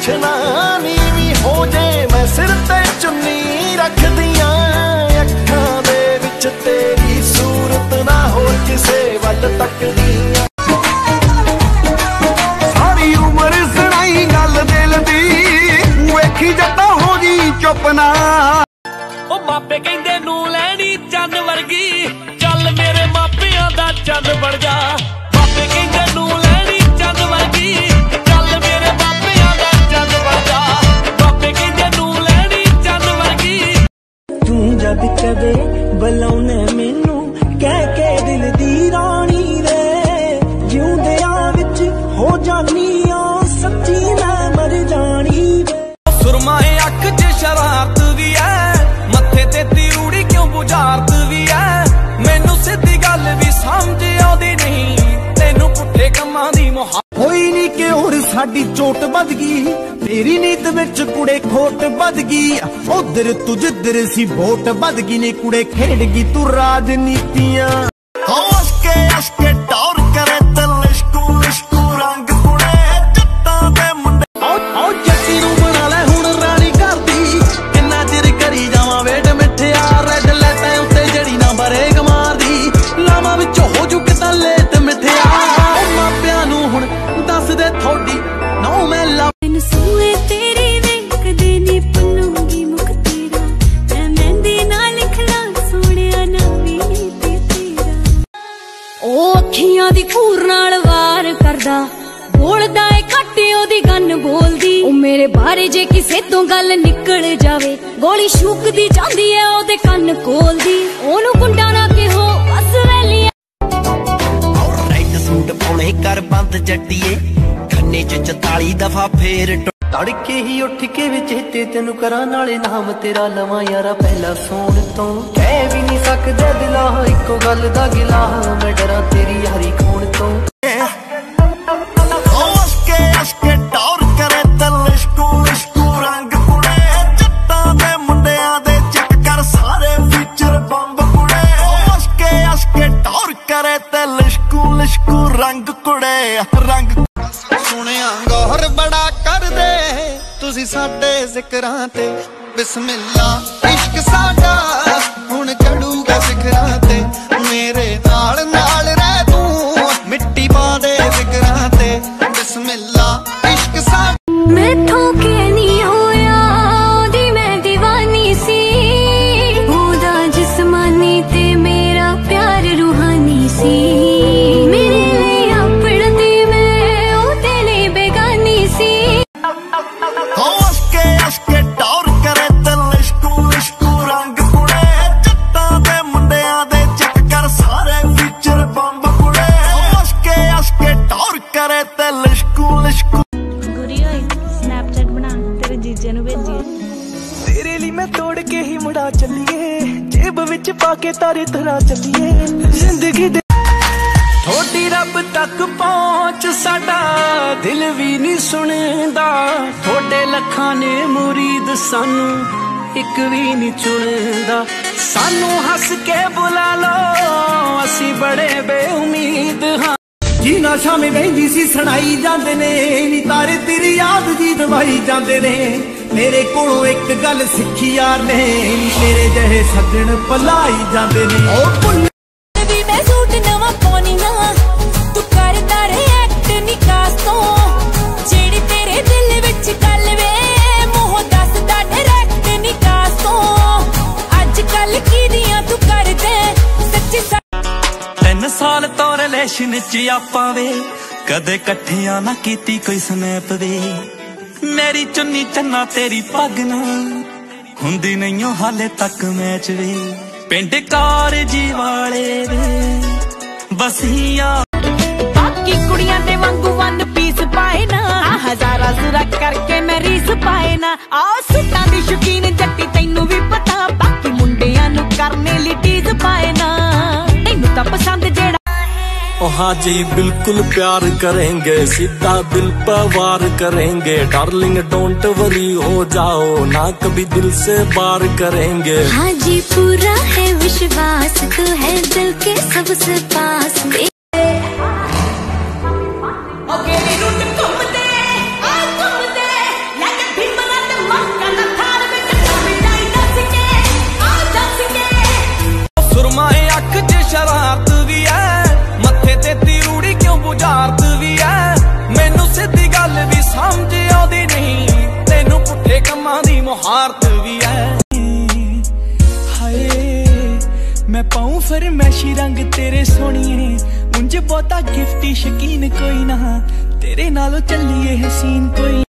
ਪੁੱਛਣਾ ਨੀਵੀਂ ਹੋ ਜੇ ਮੈਂ ਸਿਰ ਤੇ ਚੁੰਨੀ ਰੱਖਦੀਆਂ ਅੱਖਾਂ ਦੇ ਵਿੱਚ ਤੇਰੀ ਸੂਰਤ ਨਾ ਹੋਰ ਕਿਸੇ ਵੱਲ ਤੱਕਦੀਆਂ ਸਾਰੀ ਉਮਰ ਸੁਣਾਈ ਗੱਲ ਦਿਲ ਦੀ ਵੇਖੀ ਜੱਟਾ ਹੋ ਜੀ ਚੁੱਪ ਨਾ ਉਹ ਮਾਪੇ ਕਹਿੰਦੇ ਨੂੰ ਲੈਣੀ ਚੰਨ ਵਰਗੀ ਚੱਲ ਮੇਰੇ ਮਾਪਿਆਂ ਦਾ ਚੰਨ ਬਣ ਜਾ ਮਾਪੇ ਕਹਿੰਦੇ ਨੂੰ ਲੈਣੀ ਚੰਨ ਵਰਗੀ ਚੱਲ ਮੇਰੇ ਮਾਪਿਆਂ ਦਾ ਚੰਨ ਬਣ ਜਾ ਮਾਪੇ ਕਹਿੰਦੇ ਨੂੰ ਲੈਣੀ ਚੰਨ ਵਰਗੀ ਤੂੰ ਜਦ ਕਦੇ ਬੁਲਾਉਣੇ ਮੈਨੂੰ ਕਹਿ ਕੇ ਦਿਲ ਦੀ ਰਾਣੀ ਵੇ ਜਿਉਂਦਿਆਂ ਵਿੱਚ ਹੋ ਜਾਨੀ ਆ ਸੱਚੀ ਮੈਂ ਮਰ ਜਾਣੀ ਵੇ ਸੁਰਮਾਏ ਅੱਖ 'ਚ ਸ਼ਰਾਰਤ ਵੀ ਐ ਮੱਥੇ ਤੇ ਤਿਉੜੀ ਕਿਉਂ ਬੁਝਾਰਤ ਵੀ ਐ ਮੈਨੂੰ ਸਿੱਧੀ ਗੱਲ ਵੀ ਸਮਝ ਆਉਂਦੀ ਨਹੀਂ ਤੈਨੂੰ ਪੁੱਠੇ ਕੰਮਾਂ ਦੀ ਹੋਈ ਨੀ ਕਿ ਹੋਰ ਸਾਡੀ ਚੋਟ ਵੱਧ ਗਈ ਤੇਰੀ ਨੀਤ ਵਿੱਚ ਕੁੜੇ ਖੋਟ ਵੱਧ ਗਈ ਉਧਰ ਤੂੰ ਜਿੱਧਰ ਸੀ ਵੋਟ ਵੱਧ ਗਈ ਨੀ ਕੁੜੇ ਖੇਡ ਗਈ ਤੂੰ ਰਾਜਨੀਤੀਆਂ ਅਸ਼ਕੇ ਟੌਰ ਕਰੇ ਦਿਲ ਇਸ਼ਕੂ ਇਸ਼ਕੂ ਰੰਗ ਕੁੜੇ ਜੱਟਾਂ ਦੇ ਮੁੰਡੇ ਆਓ ਜੱਟੀ ਨੂੰ ਬਣਾ ਲੈ ਹੁਣ ਰਾਣੀ ਕਰਦੀ ਕਿੰਨਾ ਚਿਰ ਕਰੀ ਜਾਵਾਂ ਵੇਟ ਮਿੱਠਿਆ ਰੈੱਡ ਲਾਈਟਾਂ ਉੱਤੇ ਜੜੀ ਨਾ ਬਰੇਕ ਮਾਰਦੀ ਲਾਵਾਂ ਵਿੱਚ ਹੋ ਜੂ ਕਿਦਾਂ ਲੇਟ ਮਿੱਠਿਆ ਮਾਪਿਆਂ ਨੂੰ ਹੁਣ ਦੱਸ ਦੇ ਥੋੜੀ ਨੋ ਮੈਂ ਮੈਨੂੰ ਸੂਏ ਤੇਰੇ ਵੇਖਦੇ ਨੀ ਪਨੂੰਗੀ ਮੁਖ ਤੇਰਾ ਮੈਂ ਮਹਿੰਦੀ ਨਾਲ ਲਿਖਣਾ ਸੋਹਣਿਆ ਨਾ ਵੀ ਤੇ ਤੇਰਾ ਉਹ ਅੱਖੀਆਂ ਦੀ ਘੂਰ ਨਾਲ ਵਾਰ ਕਰਦਾ ਬੋਲਦਾ ਏ ਘੱਟ ਉਹਦੀ ਗੰਨ ਬੋਲਦੀ ਉਹ ਮੇਰੇ ਬਾਰੇ ਜੇ ਕਿਸੇ ਤੋਂ ਗੱਲ ਨਿਕਲ ਜਾਵੇ ਗੋਲੀ ਸ਼ੂਕਦੀ ਜਾਂਦੀ ਏ ਉਹਦੇ ਕੰਨ ਕੋਲਦੀ ਉਹਨੂੰ ਗੁੰਡਾ ਨਾ ਕਿਹੋ ਬਸ ਵੈਲੀਆਂ ਰਾਈਟ ਸੂਟ ਪਾਉਣੇ ਕਰ ਬੰਦ ਜੱਟੀਏ ਖੰਨੇ 'ਚ 44 ਦਫਾ ਫੇਰ ਤੜਕੇ ਹੀ ਉੱਠ ਕੇ ਵਿੱਚ ਤੇ ਤੈਨੂੰ ਕਰਾਂ ਨਾਲੇ ਨਾਮ ਤੇਰਾ ਲਵਾਂ ਯਾਰਾ ਪਹਿਲਾ ਸੋਣ ਤੋਂ ਕਹਿ ਵੀ ਨਹੀਂ ਸਕਦੇ ਦਿਲਾ ਇੱਕੋ ਗੱਲ ਦਾ ਗਿਲਾ ਮੈਂ ਡਰਾਂ ਤੇਰੀ ਯਾਰੀ ਖੋਣ ਤੋਂ ਅਸ਼ਕੇ ਟੌਰ ਕਰੇ ਦਿਲ ਇਸ਼ਕੂ ਇਸ਼ਕੂ ਰੰਗ ਕੁੜੇ ਜੱਟਾਂ ਦੇ ਮੁੰਡਿਆਂ ਦੇ ਚੈੱਕ ਕਰ ਸਾਰੇ ਫੀਚਰ ਬੰਬ ਕੁੜੇ ਅਸ਼ਕੇ ਟੌਰ ਕਰੇ ਦਿਲ ਇਸ਼ਕੂ ਇਸ਼ਕੂ ਰੰਗ ਕੁੜੇ ਰੰਗ ਸੁਣਿਆ ਗੌਰ ਬੜਾ ਕਰਦੇ ਤੁਸੀਂ ਸਾਡੇ ਜ਼ਿਕਰਾਂ ਤੇ ਬਿਸਮਿਲ੍ਲਾ ਇਸ਼ਕ ਸਾਡਾ ਹੁਣ ਚੜੂਗਾ ਸਿਖਰਾਂ ਤੇ ਮੇਰੇ ਨਾਲ ਨਾਲ ਰਹਿ ਤੂੰ ਮਿੱਟੀ ਪਾ ਦੇ ਜ਼ਿਕਰਾਂ ਤੇ ਬਿਸਮਿਲ੍ਲਾ ਇਸ਼ਕ ਸਾਡਾ ਮੈਥੋਂ ਕਿ ਨਹੀਂ ਹੋਇਆ ਉਹਦੀ ਮੈਂ دیਵਾਨੀ ਸੀ ਉਹਦਾ ਜਿਸਮਾਨੀ ਤੇ ਮੇਰਾ ਪਿਆਰ ਰੂਹਾਨੀ ਸੀ ਮੇਰੇ ਲਈ ਆਪਣਦੀ ਮੈਂ ਉਹਦੇ ਲਈ ਬੇਗਾਨੀ ਸੀ ਅਸ਼ਕੇ ਟੌਰ ਕਰੇ ਦਿਲ ਇਸ਼ਕੂ ਇਸ਼ਕੂ ਰੰਗ ਕੁੜੇ ਜੱਟਾਂ ਦੇ ਮੁੰਡਿਆਂ ਦੇ ਚੈੱਕ ਕਰ ਸਾਰੇ ਫੀਚਰ ਬੰਬ ਕੁੜੇ ਅਸ਼ਕੇ ਟੌਰ ਕਰੇ ਦਿਲ ਇਸ਼ਕੂ ਇਸ਼ਕੂ ਗੁਰੀ ਹੋਈ ਸਨੈਪਚੈਟ ਬਣਾ ਤੇਰੇ ਜੀਜੇ ਨੂੰ ਭੇਜੀਏ ਤੇਰੇ ਲਈ ਮੈਂ ਤੋੜ ਕੇ ਹੀ ਮੁੜਾ ਚੱਲੀਏ ਜੇਬ ਵਿੱਚ ਪਾ ਕੇ ਤਾਰੇ ਤਰ੍ਹਾਂ ਚੱਲੀਏ ਜ਼ਿੰਦਗੀ ਦੇ ਥੋੜੀ ਰੱਬ ਤੱਕ ਪਹੁੰਚ ਸਾਡਾ ਦਿਲ ਵੀ ਨਹੀਂ ਸੁਣਦਾ ਥੋੜੇ ਲੱਖਾਂ ਨੇ ਮੁਰੀਦ ਸਾਨੂੰ ਇੱਕ ਵੀ ਨਹੀਂ ਚੁਣਦਾ ਸਾਨੂੰ ਹੱਸ ਕੇ ਬੁਲਾ ਲਓ ਅਸੀਂ ਬੜੇ ਬੇਉਮੀਦ ਹਾਂ ਜੀ ਨਾ ਸ਼ਾਮੇ ਵਹਿੰਦੀ ਸੀ ਸੁਣਾਈ ਜਾਂਦੇ ਨੇ ਨੀ ਤਾਰੇ ਤੇਰੀ ਯਾਦ ਜੀ ਦਵਾਈ ਜਾਂਦੇ ਨੇ ਮੇਰੇ ਕੋਲੋਂ ਇੱਕ ਗੱਲ ਸਿੱਖੀ ਯਾਰ ਨੇ ਨੀ ਤੇਰੇ ਜਿਹੇ ਸੱਜਣ ਭਲਾਈ ਜਾਂਦੇ ਨੇ ਉਹ ਵੀ ਮੈਂ ਸੂਟ ਨਵਾਂ ਪਾਉਣੀ ਨਾ ਤੂੰ ਕਰਦਾ ਰਿਐਕਟ ਨਿਕਾਸ ਤੋਂ ਜਿਹੜੀ ਤੇਰੇ ਦਿਲ ਵਿੱਚ ਗੱਲ ਵੇ ਮੂੰਹੋਂ ਦੱਸਦਾ ਡਾਇਰੈਕਟ ਨਿਕਾਸ ਤੋਂ ਅੱਜ ਕੱਲ ਕੀ ਦੀਆਂ ਤੂੰ ਕਰਦੇ ਸੱਚੀ 3 ਸਾਲ ਤੋਂ ਰਿਲੇਸ਼ਨ 'ਚ ਆਪਾਂ ਵੇ ਕਦੇ ਇਕੱਠਿਆਂ ਨਾ ਕੀਤੀ ਕੋਈ ਸਨੈਪ ਵੇ ਮੇਰੀ ਚੁੰਨੀ ਚੰਨਾ ਤੇਰੀ ਪੱਗ ਨਾ ਹੁੰਦੀ ਨਹੀਂ ਓ ਹਾਲੇ ਤੱਕ ਮੈਚ ਵੇ ਪਿੰਡ ਕਾਰਜੀ ਵਾਲੇ ਵੇ ਬਸੀਆਂ ਬਾਕੀ ਕੁੜੀਆਂ ਦੇ ਵਾਂਗੂ ਵਨ ਪੀਸ ਪਾਏ ਨਾ ਹਜ਼ਾਰਾਂ ਜ਼ਰਾ ਕਰਕੇ ਮੈਂ ਰੀਸ ਪਾਏ ਨਾ ਆ ਸੁੱਟਾਂ ਦੀ ਸ਼ੌਕੀਨ ਜੱਟੀ ਤੈਨੂੰ ਵੀ ਪਤਾ ਬਾਕੀ ਮੁੰਡਿਆਂ ਨੂੰ ਕਰਨੇ ਲਈ ਟੀਜ਼ ਪਾਏ ਨਾ ਤੈਨੂੰ ਤਾਂ ਪਸੰਦ ਜਿਹੜਾ हाँ जी बिल्कुल प्यार करेंगे सीधा दिल पर वार करेंगे डार्लिंग डोंट वरी हो जाओ ना कभी दिल से बार करेंगे हाँ जी पूरा है विश्वास तू है दिल के सबसे पास पाऊं फरमैशी रंग तेरे सोनिए, मुझे बहुता गिफ्टी शकीन कोई ना, तेरे नालों चलिए हसीन कोई।